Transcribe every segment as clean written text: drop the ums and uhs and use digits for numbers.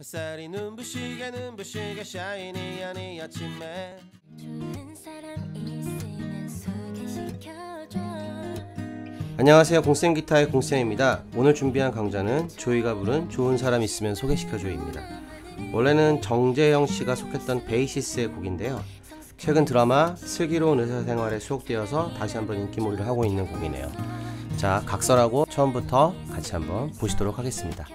햇살이 눈부시게 샤이니한 이 아침에 좋은 사람 있으면 소개시켜줘. 안녕하세요, 공쌤 기타의 공쌤입니다. 오늘 준비한 강좌는 조이가 부른 좋은 사람 있으면 소개시켜줘입니다. 원래는 정재영 씨가 속했던 베이시스의 곡인데요, 최근 드라마 슬기로운 의사생활에 수록되어서 다시 한번 인기몰이를 하고 있는 곡이네요. 자, 각설하고 처음부터 같이 한번 보시도록 하겠습니다.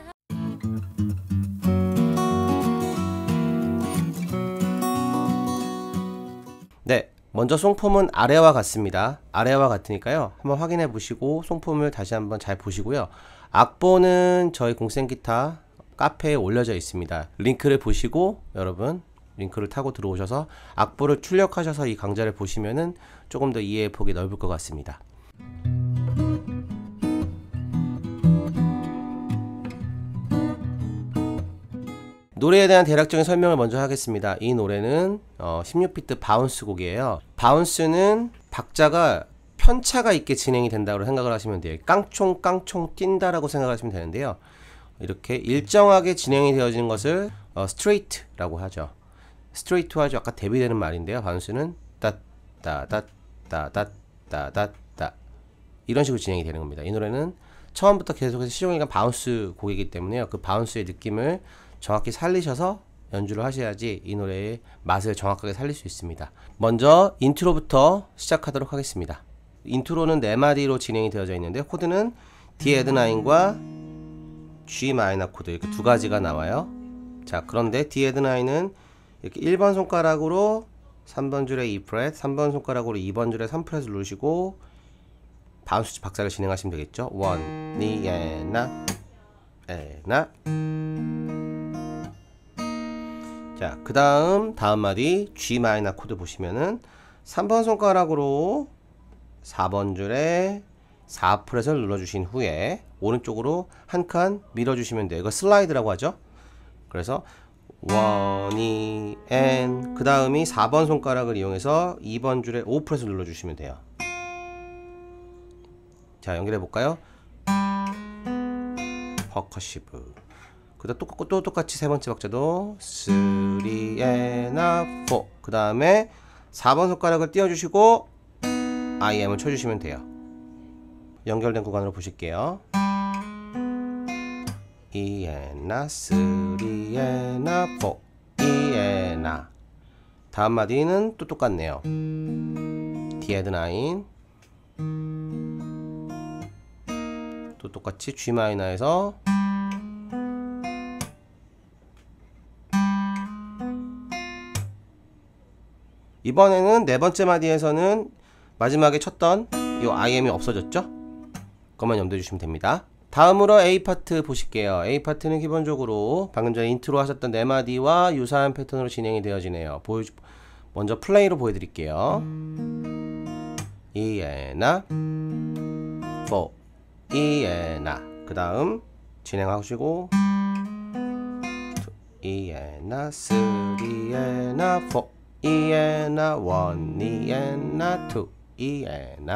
네, 먼저 송폼은 아래와 같습니다. 아래와 같으니까요, 한번 확인해 보시고 송폼을 다시 한번 잘 보시고요. 악보는 저희 공쌤기타 카페에 올려져 있습니다. 링크를 보시고 여러분 링크를 타고 들어오셔서 악보를 출력하셔서 이 강좌를 보시면은 조금 더 이해의 폭이 넓을 것 같습니다. 노래에 대한 대략적인 설명을 먼저 하겠습니다. 이 노래는 16비트 바운스 곡이에요. 바운스는 박자가 편차가 있게 진행이 된다고 생각을 하시면 돼요. 깡총 깡총 뛴다라고 생각하시면 되는데요, 이렇게 일정하게 진행이 되어지는 것을 스트레이트라고 하죠. 스트레이트 하죠. 아까 대비되는 말인데요, 바운스는 따따따따따따따 이런 식으로 진행이 되는 겁니다. 이 노래는 처음부터 계속해서 시종일관 바운스 곡이기 때문에요, 그 바운스의 느낌을 정확히 살리셔서 연주를 하셔야지 이 노래의 맛을 정확하게 살릴 수 있습니다. 먼저 인트로부터 시작하도록 하겠습니다. 인트로는 4마디로 진행이 되어져 있는데, 코드는 D 에드 9과 G 마이너 코드 이렇게 두 가지가 나와요. 자, 그런데 D 에드 9은 이렇게 1번 손가락으로 3번 줄에 E 프렛, 3번 손가락으로 2번 줄에 3프렛을 누르시고 바운스 박자를 진행하시면 되겠죠. 원, 니, 에, 나, 에, 나. 자, 그 다음 마디 G 마이너 코드 보시면은 3번 손가락으로 4번 줄에 4프렛을 눌러주신 후에 오른쪽으로 한 칸 밀어주시면 돼요. 이거 슬라이드라고 하죠. 그래서 원이 앤, 그 다음이 4번 손가락을 이용해서 2번 줄에 5프렛을 눌러주시면 돼요. 자, 연결해 볼까요? 퍼커시브. 그 다음 또 똑같이 세 번째 박자도 3 and 4. 그 다음에 4번 손가락을 띄워주시고 IM을 쳐주시면 돼요. 연결된 구간으로 보실게요. E and 3 and 4, E and. 다음 마디는 또 똑같네요. D 에드 9, 또 똑같이 G 마이너에서 이번에는 네 번째 마디에서는 마지막에 쳤던 이 IM이 없어졌죠? 그것만 염두해 주시면 됩니다. 다음으로 A 파트 보실게요. A 파트는 기본적으로 방금 전에 인트로 하셨던 4마디와 유사한 패턴으로 진행이 되어지네요. 먼저 플레이로 보여드릴게요. E and 4, E and. 그 다음 진행하시고 E and 3 and 4, E and 1, E and 2, E and.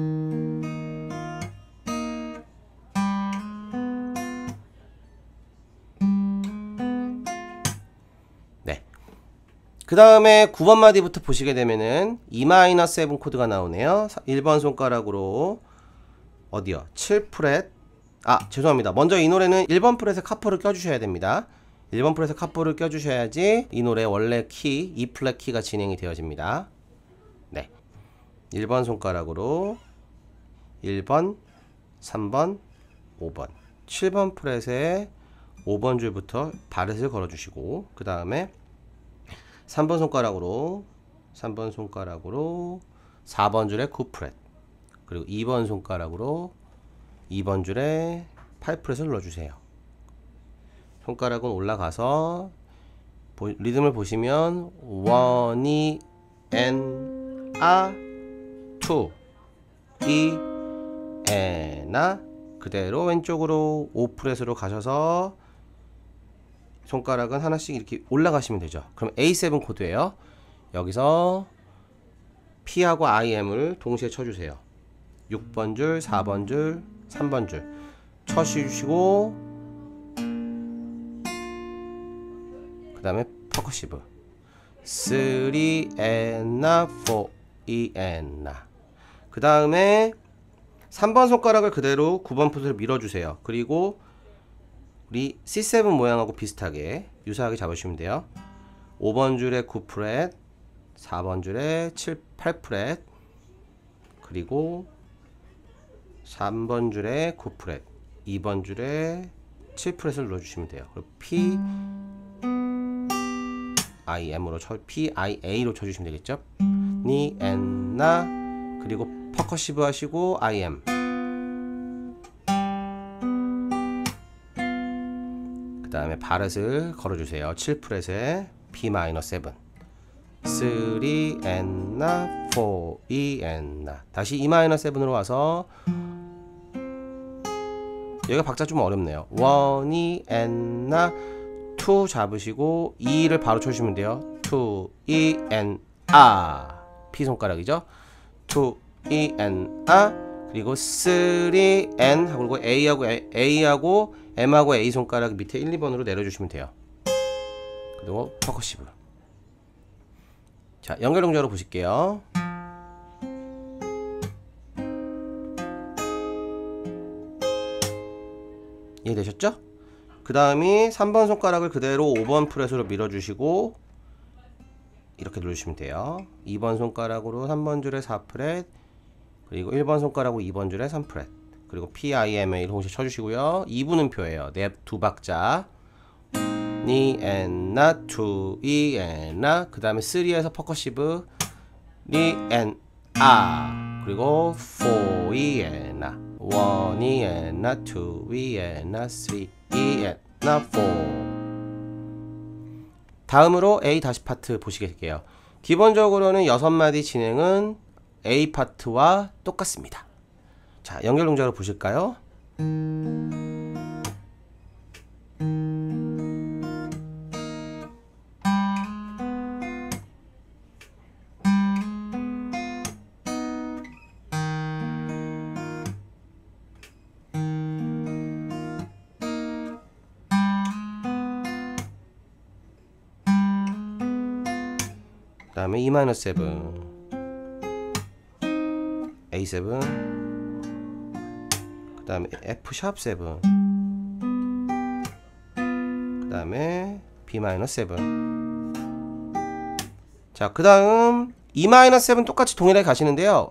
네. 그 다음에 9번 마디부터 보시게 되면은 E-7 코드가 나오네요. 1번 손가락으로 어디요? 7프렛. 아, 죄송합니다. 먼저 이 노래는 1번 프렛에 카포를 껴주셔야 됩니다. 1번 프렛에 카포를 껴주셔야지 이 노래 원래 키, E 플랫 키가 진행이 되어집니다. 네. 1번 손가락으로 1번, 3번, 5번. 7번 프렛에 5번 줄부터 바렛을 걸어주시고, 그 다음에 3번 손가락으로 4번 줄에 9프렛, 그리고 2번 손가락으로 2번 줄에 8프렛을 눌러주세요. 손가락은 올라가서 리듬을 보시면 1, N, A, 2, E, N, A. 그대로 왼쪽으로 5프렛으로 가셔서 손가락은 하나씩 이렇게 올라가시면 되죠. 그럼 A7 코드예요. 여기서 P하고 IM을 동시에 쳐주세요. 6번 줄, 4번 줄, 3번 줄 쳐주시고 다음에 퍼커시브 3 and 4 and 그 다음에 3번 손가락을 그대로 9번 풋으로 밀어주세요. 그리고 우리 C7 모양하고 비슷하게 유사하게 잡으시면 돼요. 5번 줄에 9프렛, 4번 줄에 8프렛, 그리고 3번 줄에 9프렛, 2번 줄에 7프렛을 눌러주시면 돼요. 그리고 P, IM으로 PIA로 쳐주시면 되겠죠. 니, 엔, 나, 그리고 퍼커시브 하시고 IM. 그 다음에 바렛을 걸어주세요. 7프렛에 P-7 3 and 4 and 다시 E-7으로 와서 여기가 박자 좀 어렵네요. 1 and 2 잡으시고 2를 바로 쳐주시면 돼요. 2 and P 손가락이죠. 2 and 그리고 3 and 하고 그리고 A하고 M하고 A 손가락 밑에 1, 2번으로 내려주시면 돼요. 그리고 퍼커시브. 자, 연결 동작으로 보실게요. 이해되셨죠? 그 다음이 3번 손가락을 그대로 5번 프렛으로 밀어주시고 이렇게 누르시면 돼요. 2번 손가락으로 3번 줄에 4프렛, 그리고 1번 손가락으로 2번 줄에 3프렛, 그리고 PIMA를 동시에 쳐주시고요. 2분음표예요. 두 박자. 니, 엔, 나, 투, 이, 엔, 나. 그 다음에 3에서 퍼커시브 니, 엔, 그리고 4, 이, 엔, 나. 1, 이, 엔, 나, 2, 이, 엔, 나, 3, 이, 엔, 나, 4. 다음으로 A 다시 파트 보시게요. 기본적으로는 6마디 진행은 A 파트와 똑같습니다. 자, 연결 동작으로 보실까요? 그 다음에 E-7 A7, 그 다음에 F#7, 그 다음에 B-7. 자, 그 다음 E-7 똑같이 동일하게 가시는데요.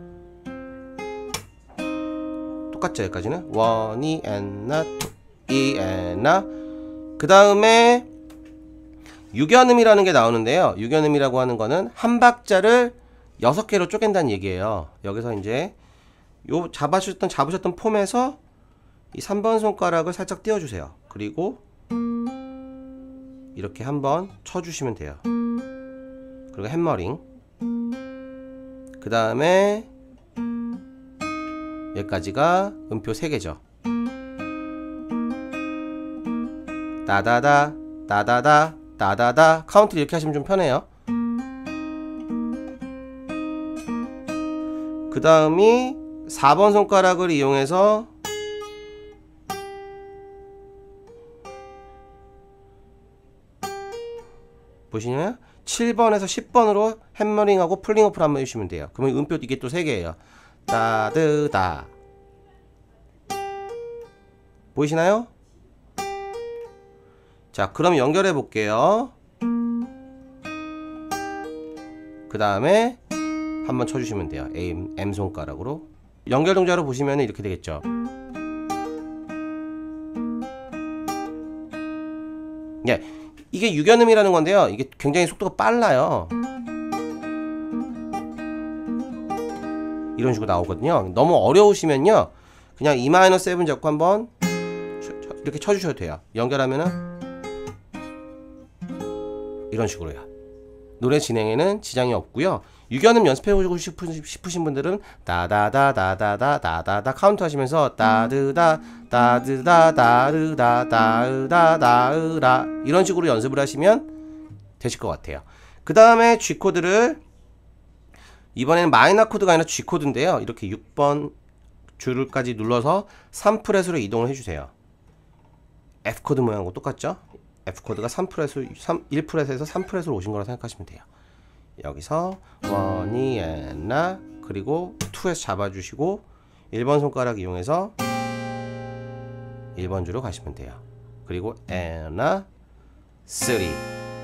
똑같죠, 여기까지는. 1, 2, and, 2, 2, and, 그 다음에 유견음이라는 게 나오는데요. 유견음이라고 하는 거는 한 박자를 6개로 쪼갠다는 얘기예요. 여기서 이제 요 잡으셨던 폼에서 이 3번 손가락을 살짝 띄워주세요. 그리고 이렇게 한번 쳐주시면 돼요. 그리고 햄머링. 그 다음에 여기까지가 음표 3개죠. 따다다, 따다다, 따다다. 카운트 이렇게 하시면 좀 편해요. 그 다음이 4번 손가락을 이용해서 보시면 7번에서 10번으로 햄머링하고 풀링오프를 한번 해주시면 돼요. 그러면 음표 이게 또 3개예요. 따드다. 보이시나요? 자, 그럼 연결해 볼게요. 그 다음에 한번 쳐주시면 돼요. M 손가락으로. 연결 동작으로 보시면 이렇게 되겠죠. 예, 이게 유견음이라는 건데요. 이게 굉장히 속도가 빨라요. 이런 식으로 나오거든요. 너무 어려우시면요, 그냥 E-7 잡고 한번 이렇게 쳐주셔도 돼요. 연결하면은 이런 식으로요. 노래 진행에는 지장이 없고요. 유견음 연습해보고 싶으신 분들은 다다다다다다다다 카운트 하시면서 따드다 따드다 따르다 따으다 따으라 이런 식으로 연습을 하시면 되실 것 같아요. 그 다음에 G코드를 이번에는 마이너 코드가 아니라 G코드인데요. 이렇게 6번 줄까지 눌러서 3프렛으로 이동을 해주세요. F코드 모양하고 똑같죠? F 코드가 1프렛에서 3프렛으로 오신 거라 생각하시면 돼요. 여기서 1, 2, 나 그리고 2에서 잡아주시고 1번 손가락 이용해서 1번 주로 가시면 돼요. 그리고 나 3 1,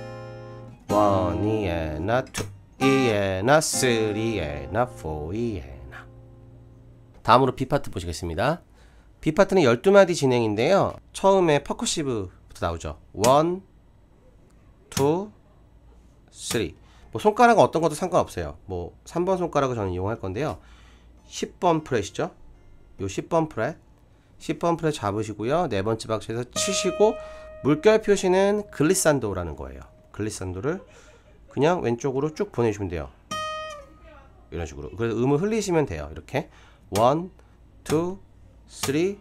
2, 나 2, 2, 나 3, 2, 나 4, 2, 나. 다음으로 B 파트 보시겠습니다. B 파트는 12마디 진행인데요. 처음에 퍼커시브부터 나오죠. 1, 2, 3. 뭐 손가락은 어떤 것도 상관없어요. 뭐 3번 손가락을 저는 이용할 건데요. 10번 프렛이죠. 요 10번 프렛. 10번 프렛 잡으시고요. 네 번째 박스에서 치시고 물결 표시는 글리산도라는 거예요. 글리산도를 그냥 왼쪽으로 쭉 보내주시면 돼요. 이런 식으로. 그래서 음을 흘리시면 돼요. 이렇게 1, 2, 3.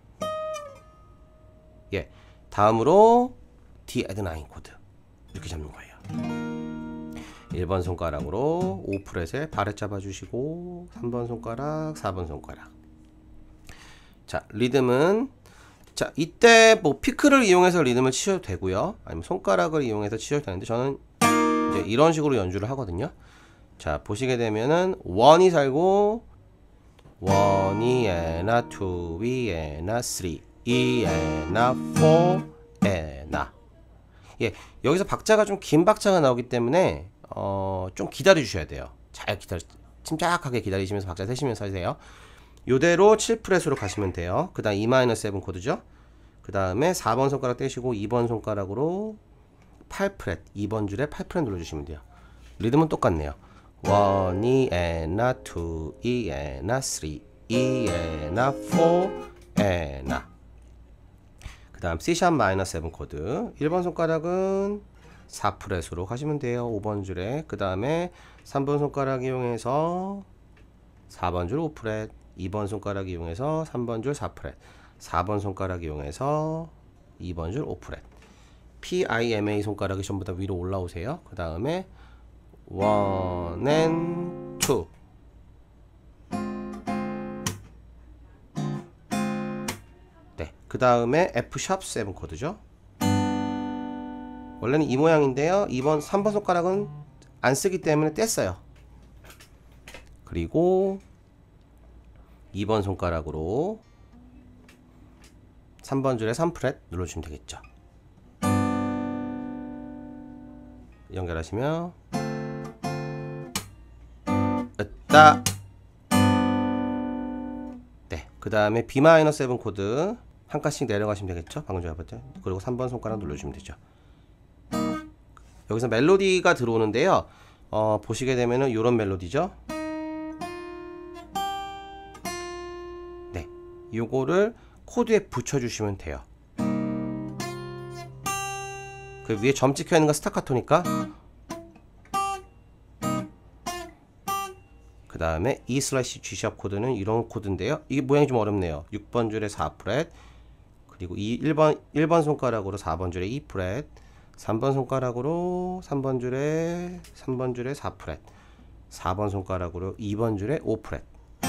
예. 다음으로 D add 9 코드 이렇게 잡는 거예요. 1번 손가락으로 5프렛에 바렛 잡아주시고 3번 손가락, 4번 손가락. 자, 리듬은 자, 이때 뭐 피크를 이용해서 리듬을 치셔도 되고요. 아니면 손가락을 이용해서 치셔도 되는데 저는 이제 이런 식으로 연주를 하거든요. 자, 보시게 되면은 1이 살고 1, 2, 나 2, 2, 나 3, 2, 나 4, 나. 예, 여기서 박자가 좀 긴 박자가 나오기 때문에 좀 기다려 주셔야 돼요. 잘 침착하게 기다리시면서 박자 세시면서 하세요. 요대로 7프렛으로 가시면 돼요. 그 다음 E-7 코드죠. 그 다음에 4번 손가락 떼시고 2번 손가락으로 8프렛 2번 줄에 8프렛 눌러주시면 돼요. 리듬은 똑같네요. 1, 2, 나 2, 2, 나 3, 2, 나 4, 나. 그 다음 C#-7 코드 1번 손가락은 4프렛으로 가시면 돼요. 5번 줄에. 그 다음에 3번 손가락 이용해서 4번 줄 5프렛 2번 손가락 이용해서 3번 줄 4프렛 4번 손가락 이용해서 2번 줄 5프렛 PIMA 손가락이 전부 다 위로 올라오세요. 그 다음에 1 and 2 네, 그 다음에 F#7 코드죠. 원래는 이 모양인데요. 3번 손가락은 안 쓰기 때문에 뗐어요. 그리고 2번 손가락으로 3번 줄에 3프렛 눌러주시면 되겠죠. 연결하시면 으따. 네, 그 다음에 B-7 코드 한 칸씩 내려가시면 되겠죠. 방금 전에 봤죠. 그리고 3번 손가락 눌러주시면 되죠. 여기서 멜로디가 들어오는데요. 보시게 되면은 이런 멜로디죠. 네, 요거를 코드에 붙여주시면 돼요. 그 위에 점 찍혀 있는 거 스타카토니까. 그 다음에 E/G# 코드는 이런 코드인데요. 이게 모양이 좀 어렵네요. 6번 줄에 4프렛 그리고 1번 손가락으로 4번 줄에 2프렛 3번 손가락으로 3번 줄에 4프렛 4번 손가락으로 2번 줄에 5프렛.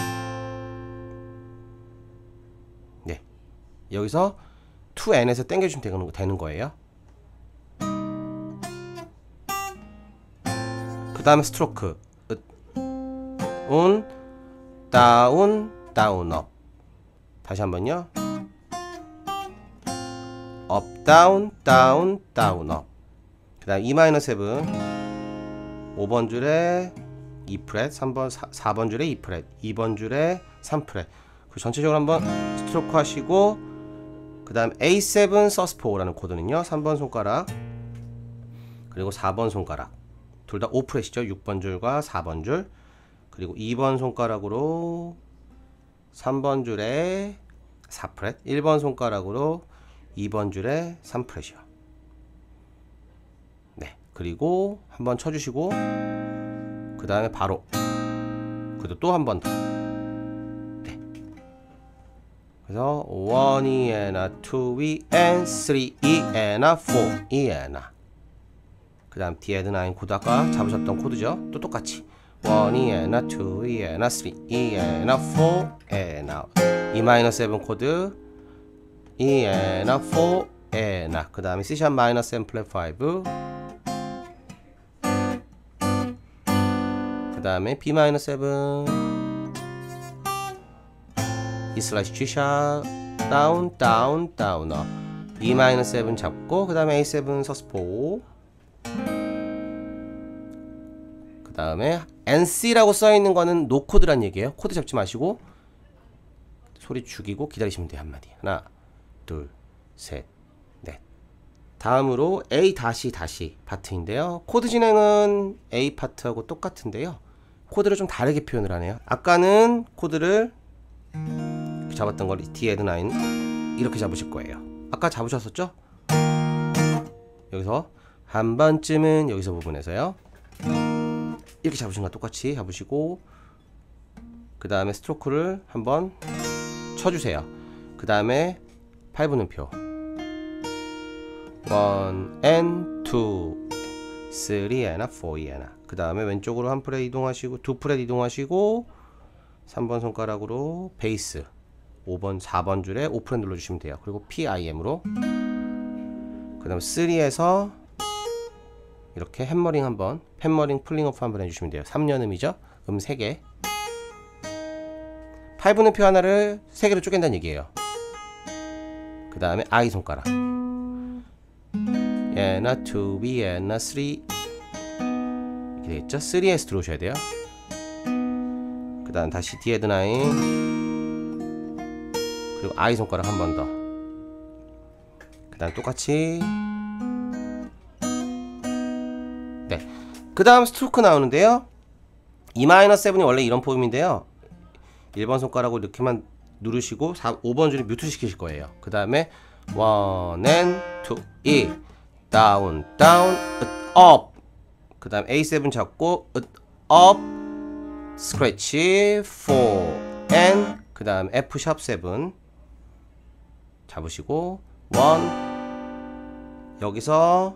네, 여기서 2N에서 당겨주시면 되는 거예요. 그 다음에 스트로크 온, 다운, 다운, 업. 다시 한번요. 업, 다운, 다운, 다운, 업. 그 다음 E-7 5번 줄에 2프렛 4번 줄에 2프렛 2번 줄에 3프렛. 그 전체적으로 한번 스트로크 하시고 그 다음 A7 서스포라는 코드는요 3번 손가락 그리고 4번 손가락 둘 다 5프렛이죠 6번 줄과 4번 줄 그리고 2번 손가락으로 3번 줄에 4프렛 1번 손가락으로 2번 줄에 3프렛이요. 네, 그리고 한번 쳐주시고 그 다음에 바로 그래도 또 한 번 더. 네. 그래서 1, 2, and 2, E, and 3, E, and 4, E, and 그 다음 D add 9 코드 아까 잡으셨던 코드죠. 또 똑같이 1, 2, and 2, E, and 3, E, and 4, and E-7 코드 E, and 4, 에나 그 다음에 C# 마이너스 M 플랫 5 그 다음에 B 마이너스 7 E 슬래시 G# 다운 다운 다운어 E 마이너스 7 잡고 그 다음에 A7 서스포 그 다음에 NC라고 써있는 거는 노코드란 얘기예요. 코드 잡지 마시고 소리 죽이고 기다리시면 돼요. 한마디. 하나 둘 셋 넷. 다음으로 A 다시 파트인데요. 코드 진행은 A 파트하고 똑같은데요. 코드를 좀 다르게 표현을 하네요. 아까는 코드를 잡았던 걸 D add 9 이렇게 잡으실 거예요. 아까 잡으셨었죠? 여기서 한 번쯤은 여기서 부분에서요. 이렇게 잡으신 거 똑같이 잡으시고 그 다음에 스트로크를 한번 쳐주세요. 그 다음에 8분음표 1 and 2 3 and 4 and 그 다음에 왼쪽으로 한 프렛 이동하시고 두 프렛 이동하시고 3번 손가락으로 베이스 5번 4번 줄에 5프렛 눌러주시면 돼요. 그리고 PIM으로 그 다음에 3에서 이렇게 햄머링 한번 햄머링 풀링오프 한번 해주시면 돼요. 3년음이죠. 음 3개 8분음표 하나를 3개로 쪼갠다는 얘기예요. 그 다음에 I 손가락 얘나 2B 얘나 3 이렇게 되겠죠. 3에서 들어오셔야 돼요. 그 다음 다시 D add 9 그리고 I 손가락 한 번 더 그 다음 똑같이 네. 그 다음 스트로크 나오는데요. E-7이 원래 이런 포임인데요. 1번 손가락으로 이렇게만 누르시고 5번 줄에 뮤트 시키실 거예요. 그 다음에 1 and 2 E 다운 다운 업 그 다음 A7 잡고 업 스크래치 4 and 그 다음 F#7 잡으시고 1 여기서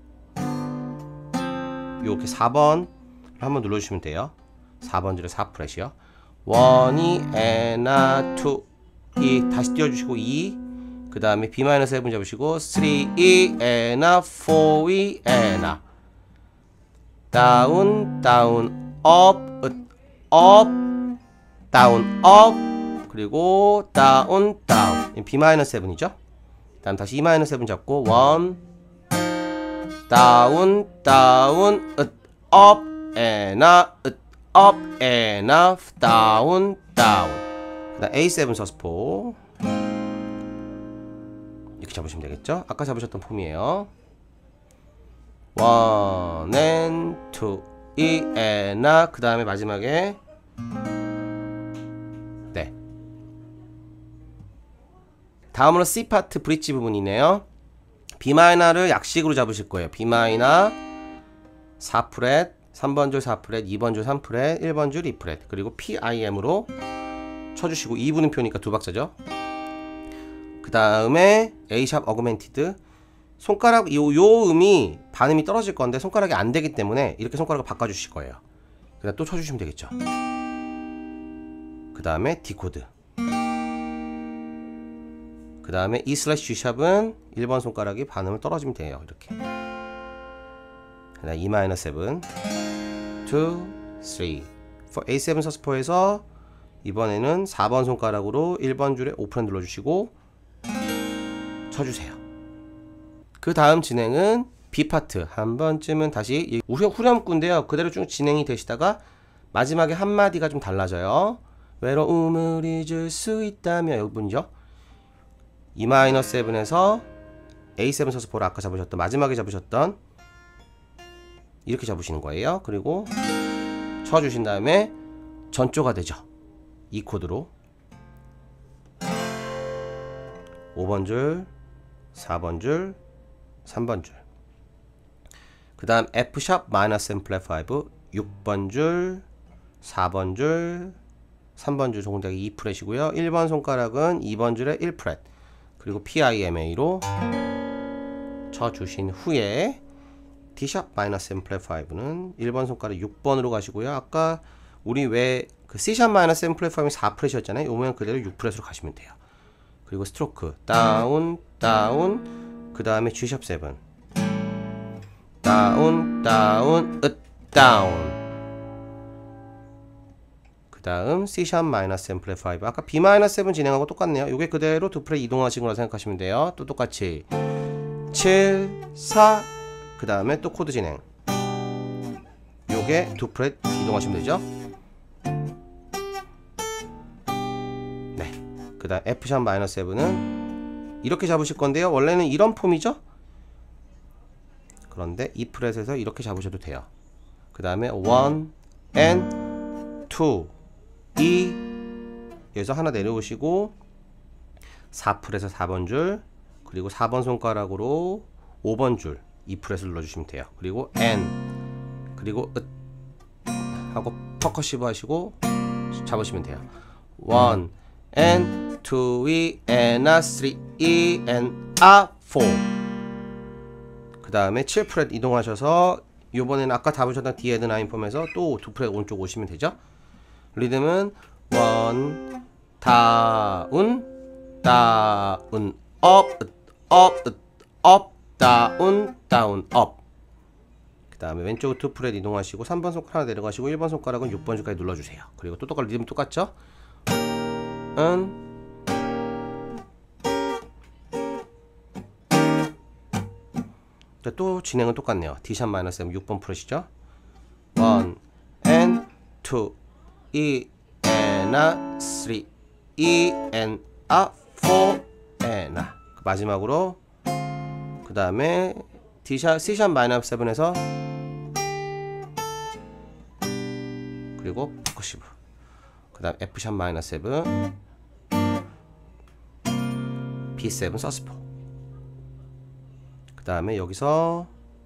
이렇게 4번 한번 눌러주시면 돼요. 4번 줄에 4프렛이요. 1이 에나 2 다시 띄워주시고 2 그 다음에 B-7 잡으시고 3이 에나 4이 에나 다운 다운 업 다운 업 그리고 다운 다운 B-7이죠. 다음 다시 E-7 잡고 1 다운 다운 업 에나 업 에나 다운 다운 그 다음 A7 서스포 이렇게 잡으시면 되겠죠. 아까 잡으셨던 폼이에요. 1 and 2 E 에나 그 다음에 마지막에 네 다음으로 C 파트 브릿지 부분이네요. B마이너를 약식으로 잡으실 거예요. B마이너 4프렛 3번 줄 4프렛 2번 줄 3프렛 1번 줄 2프렛 그리고 PIM으로 쳐주시고 2분음표니까 두 박자죠. 그 다음에 A# 어그멘티드 손가락 요 음이 반음이 떨어질 건데 손가락이 안 되기 때문에 이렇게 손가락을 바꿔주실 거예요. 그 다음 또 쳐주시면 되겠죠. 그 다음에 디코드 그 다음에 E 슬래시 G샵은 1번 손가락이 반음을 떨어지면 돼요. 이렇게 그 다음 E-7 2 3 4 A7 서스포에서 이번에는 4번 손가락으로 1번 줄에 오픈 눌러주시고 쳐주세요. 그 다음 진행은 B파트 한 번쯤은 다시 후렴구인데요. 그대로 쭉 진행이 되시다가 마지막에 한마디가 좀 달라져요. 외로움을 잊을 수 있다면 이 부분이죠. E-7에서 A7 서스포를 아까 잡으셨던 마지막에 잡으셨던 이렇게 잡으시는 거예요. 그리고 쳐주신 다음에 전조가 되죠. 이 코드로 5번 줄 4번 줄 3번 줄 그 다음 F#-M 플랫 5 6번 줄 4번 줄 3번 줄 동작이 2프렛이고요 1번 손가락은 2번 줄에 1프렛 그리고 PIMA로 쳐주신 후에 D#-M 플랫 5는 1번 손가락 6번으로 가시고요 아까 우리 왜 그 C#-M 플랫 5이 4프렛이었잖아요 요 모양 그대로 6프렛으로 가시면 돼요. 그리고 스트로크 다운 다운 그 다음에 G샵 7 다운 다운 다운. 그 다음 C샵 마이너스 앰플 5 아까 B 마이너스 7 진행하고 똑같네요. 요게 그대로 두 프렛 이동하신 거라 생각하시면 돼요. 또 똑같이 7 4 그 다음에 또 코드 진행. 요게 두 프렛 이동하시면 되죠. 네. 그 다음 F샵 마이너스 7은 이렇게 잡으실 건데요. 원래는 이런 폼이죠. 그런데 이 프렛에서 이렇게 잡으셔도 돼요. 그 다음에 1 and 2 2 여기서 하나 내려오시고 4프렛에서 4번 줄 그리고 4번 손가락으로 5번 줄 이 프렛을 눌러주시면 돼요. 그리고 N 그리고 하고 퍼커시브 하시고 잡으시면 돼요. 1 and 2 E and 3 E and 4 그 다음에 7프렛 이동하셔서 요번에는 아까 잡으셨던 D 헤드 9 폼에서 또 2프렛 오른쪽 오시면 되죠. 리듬은 1 다운 다운 업 다운 다운 업. 그 다음에 왼쪽 2프렛 이동하시고 3번 손가락 하나 내려가시고 1번 손가락은 6번 줄까지 눌러주세요. 그리고 또 똑같이 리듬 똑같죠? 또 진행은 똑같네요. D샵 마이너스 6번 프렛이죠. 1 and 2 E and 3 E and 4 and 마지막으로 그 다음에 D샵 C샵 마이너스 7에서 그리고 퍼커시브 그 다음 F샵 마이너스 7 B7 서스포 그 다음에 여기서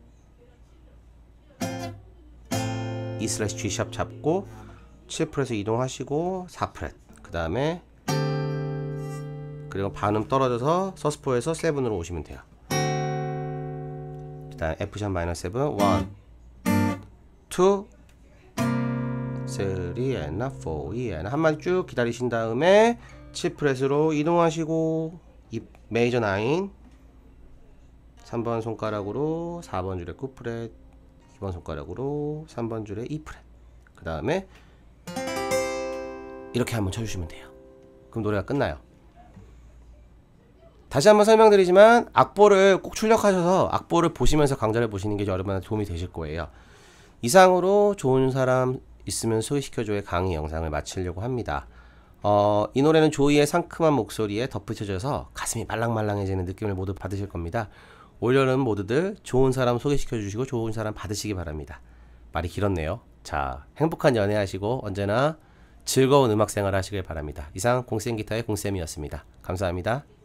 E 슬래시 G샵 잡고 7프렛에서 이동하시고 4프렛 그 다음에 그리고 반음 떨어져서 서스포에서 7으로 오시면 돼요. 그 다음 F샵 마이너스 7 1 2 3 and 4 and 한 마디 쭉 기다리신 다음에 7프렛으로 이동하시고 이 메이저 9 3번 손가락으로 4번 줄에 9프렛 2번 손가락으로 3번 줄에 2프렛 그 다음에 이렇게 한번 쳐주시면 돼요. 그럼 노래가 끝나요. 다시 한번 설명드리지만 악보를 꼭 출력하셔서 악보를 보시면서 강좌를 보시는 게 여러분한테 도움이 되실 거예요. 이상으로 좋은 사람 있으면 소개시켜줘의 강의 영상을 마치려고 합니다. 이 노래는 조이의 상큼한 목소리에 덧붙여져서 가슴이 말랑말랑해지는 느낌을 모두 받으실 겁니다. 올여름 모두들 좋은 사람 소개시켜 주시고 좋은 사람 받으시기 바랍니다. 말이 길었네요. 자, 행복한 연애하시고 언제나 즐거운 음악 생활 하시길 바랍니다. 이상 공쌤 기타의 공쌤이었습니다. 감사합니다.